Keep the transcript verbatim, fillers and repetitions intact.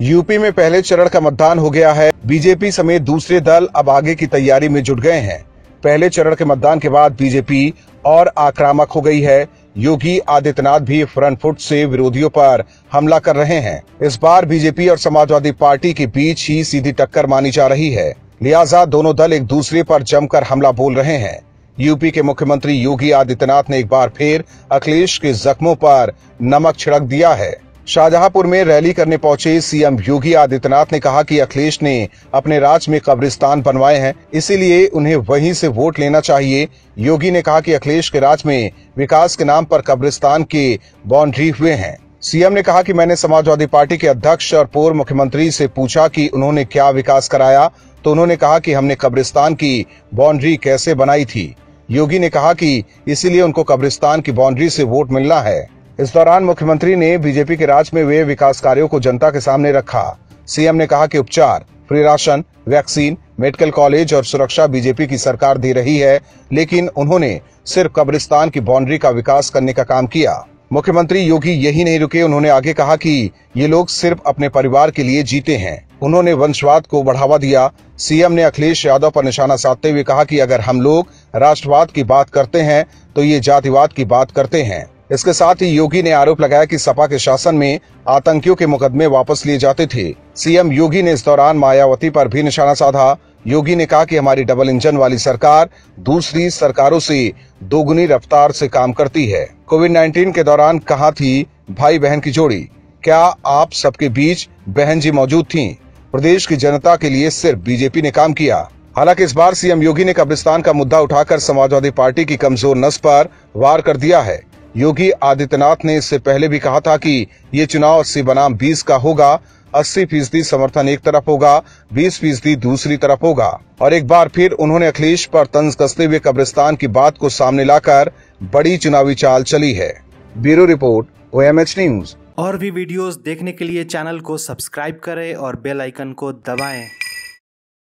UP में पहले चरण का मतदान हो गया है। बीजेपी समेत दूसरे दल अब आगे की तैयारी में जुट गए हैं। पहले चरण के मतदान के बाद बीजेपी और आक्रामक हो गई है। योगी आदित्यनाथ भी फ्रंट फुट से विरोधियों पर हमला कर रहे हैं। इस बार बीजेपी और समाजवादी पार्टी के बीच ही सीधी टक्कर मानी जा रही है, लिहाजा दोनों दल एक दूसरे पर जमकर हमला बोल रहे हैं। यूपी के मुख्यमंत्री योगी आदित्यनाथ ने एक बार फिर अखिलेश के जख्मों पर नमक छिड़क दिया है। शाहजहांपुर में रैली करने पहुंचे सीएम योगी आदित्यनाथ ने कहा कि अखिलेश ने अपने राज्य में कब्रिस्तान बनवाए हैं, इसीलिए उन्हें वहीं से वोट लेना चाहिए। योगी ने कहा कि अखिलेश के राज्य में विकास के नाम पर कब्रिस्तान के बाउंड्री हुए हैं। सीएम ने कहा कि मैंने समाजवादी पार्टी के अध्यक्ष और पूर्व मुख्यमंत्री से पूछा कि उन्होंने क्या विकास कराया, तो उन्होंने कहा कि हमने कब्रिस्तान की बाउंड्री कैसे बनाई थी। योगी ने कहा कि इसीलिए उनको कब्रिस्तान की बाउंड्री से वोट मिलना है। इस दौरान मुख्यमंत्री ने बीजेपी के राज में हुए विकास कार्यों को जनता के सामने रखा। सीएम ने कहा कि उपचार, free ration, vaccine, medical college और सुरक्षा बीजेपी की सरकार दे रही है, लेकिन उन्होंने सिर्फ कब्रिस्तान की बाउंड्री का विकास करने का काम किया। मुख्यमंत्री योगी यही नहीं रुके, उन्होंने आगे कहा कि ये लोग सिर्फ अपने परिवार के लिए जीते हैं। उन्होंने वंशवाद को बढ़ावा दिया। सीएम ने अखिलेश यादव पर निशाना साधते हुए कहा कि अगर हम लोग राष्ट्रवाद की बात करते हैं तो ये जातिवाद की बात करते हैं। इसके साथ ही योगी ने आरोप लगाया कि सपा के शासन में आतंकियों के मुकदमे वापस लिए जाते थे। सीएम योगी ने इस दौरान मायावती पर भी निशाना साधा। योगी ने कहा कि हमारी डबल इंजन वाली सरकार दूसरी सरकारों से दोगुनी रफ्तार से काम करती है। कोविड नाइन्टीन के दौरान कहाँ थी भाई बहन की जोड़ी? क्या आप सबके बीच बहन जी मौजूद थीं? प्रदेश की जनता के लिए सिर्फ बीजेपी ने काम किया। हालांकि इस बार सीएम योगी ने कब्रिस्तान का मुद्दा उठाकर समाजवादी पार्टी की कमजोर नस पर वार कर दिया है। योगी आदित्यनाथ ने इससे पहले भी कहा था कि ये चुनाव अस्सी बनाम बीस का होगा। अस्सी फीसदी समर्थन एक तरफ होगा, बीस फीसदी दूसरी तरफ होगा। और एक बार फिर उन्होंने अखिलेश पर तंज कसते हुए कब्रिस्तान की बात को सामने लाकर बड़ी चुनावी चाल चली है। Bureau report, OMH news. और भी वीडियोस देखने के लिए चैनल को सब्सक्राइब करें और बेल आइकन को दबाएं।